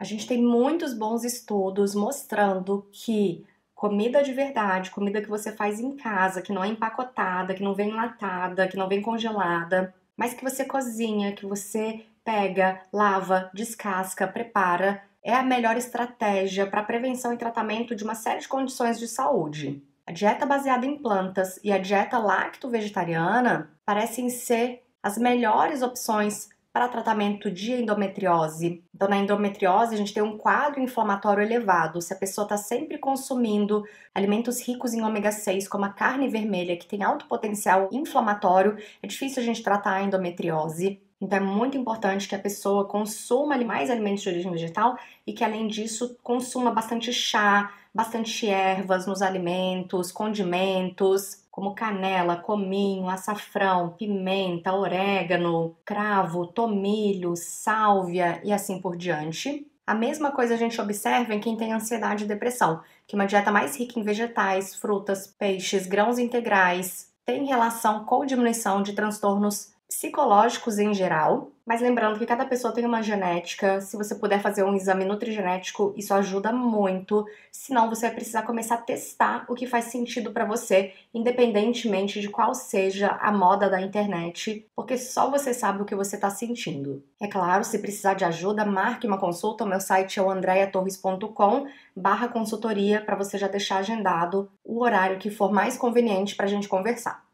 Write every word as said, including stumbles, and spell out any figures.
A gente tem muitos bons estudos mostrando que comida de verdade, comida que você faz em casa, que não é empacotada, que não vem enlatada, que não vem congelada, mas que você cozinha, que você pega, lava, descasca, prepara, é a melhor estratégia para prevenção e tratamento de uma série de condições de saúde. A dieta baseada em plantas e a dieta lacto-vegetariana parecem ser as melhores opções para tratamento de endometriose. Então, na endometriose, a gente tem um quadro inflamatório elevado. Se a pessoa está sempre consumindo alimentos ricos em ômega seis, como a carne vermelha, que tem alto potencial inflamatório, é difícil a gente tratar a endometriose. Então, é muito importante que a pessoa consuma mais alimentos de origem vegetal e que, além disso, consuma bastante chá, bastante ervas nos alimentos, condimentos, como canela, cominho, açafrão, pimenta, orégano, cravo, tomilho, sálvia e assim por diante. A mesma coisa a gente observa em quem tem ansiedade e depressão, que uma dieta mais rica em vegetais, frutas, peixes, grãos integrais tem relação com diminuição de transtornos psicológicos em geral, mas lembrando que cada pessoa tem uma genética. Se você puder fazer um exame nutrigenético, isso ajuda muito. Senão, você vai precisar começar a testar o que faz sentido para você, independentemente de qual seja a moda da internet, porque só você sabe o que você está sentindo. É claro, se precisar de ajuda, marque uma consulta. O meu site é o andrea torres ponto com barra consultoria para você já deixar agendado o horário que for mais conveniente para a gente conversar.